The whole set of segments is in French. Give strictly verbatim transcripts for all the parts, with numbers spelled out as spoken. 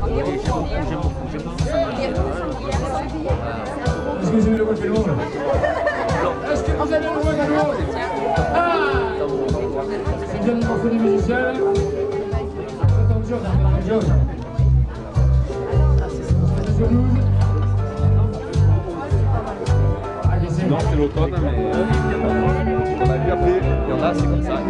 Est-ce que vous avez le voix de l'eau? Est-ce que vous avez le voix de l'eau? Ah, c'est bien le morceau des musiciens là. Attends, John, John. C'est douze. Non, c'est l'automne, mais on a vu après, il y en a, c'est comme ça.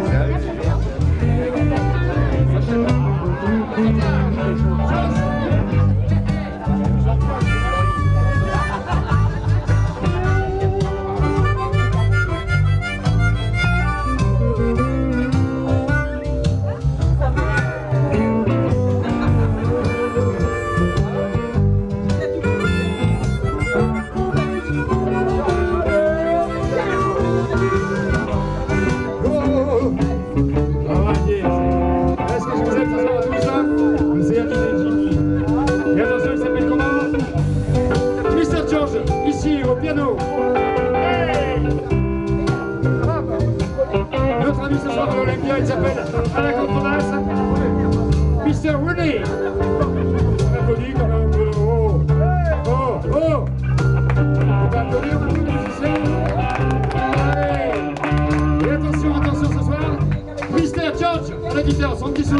Il s'appelle à la contrebasse Mister Rooney. On applaudit quand même. Oh, oh, oh. On va applaudir beaucoup de musiciens. Allez. Et attention, attention ce soir, Mister George à la guitare, son petit solo.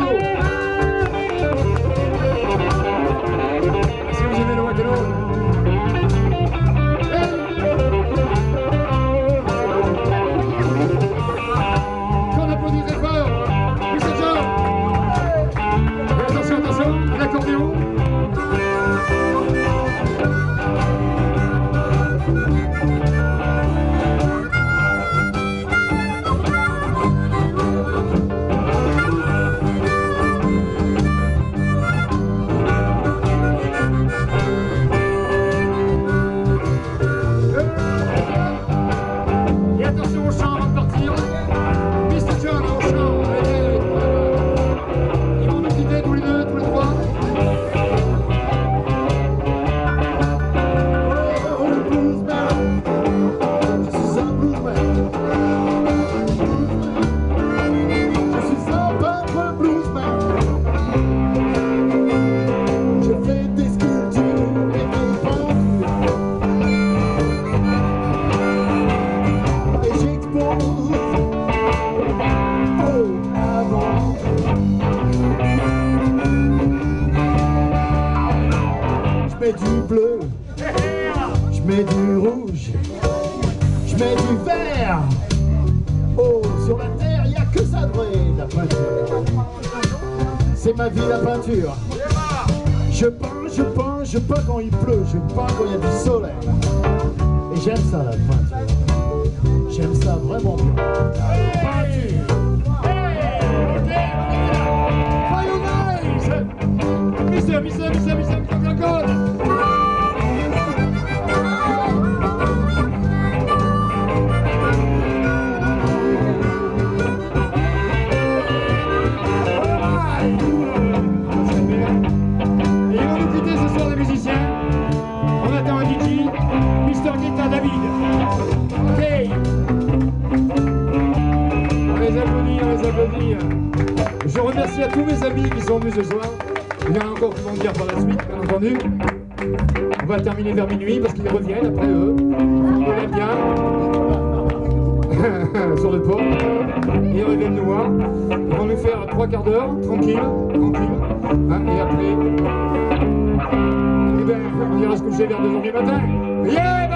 Si vous aimez le rock and roll. Je mets du bleu, je mets du rouge, je mets du vert. Oh, sur la terre, il n'y a que ça de vrai, la peinture. C'est ma vie, la peinture. Je peins, je peins, je peins quand il pleut, je peins quand il y a du soleil. Et j'aime ça, la peinture. J'aime ça vraiment bien. Peinture. Mister, mister, mister, mister, mister, encore. Et on va nous quitter ce soir les musiciens. On attend un D J, Mister Guetta David. Ok. On les applaudit, on les applaudit. Je remercie à tous mes amis qui sont venus ce soir. Il y en a encore qui vont venir par la suite, bien entendu. On va terminer vers minuit parce qu'ils reviennent après eux. On est bien sur le port. Ils reviennent nous voir. Ils vont nous faire trois quarts d'heure, tranquille, tranquille. Hein, et après, eh ben, on ira se coucher vers deux heures du matin. Yeah!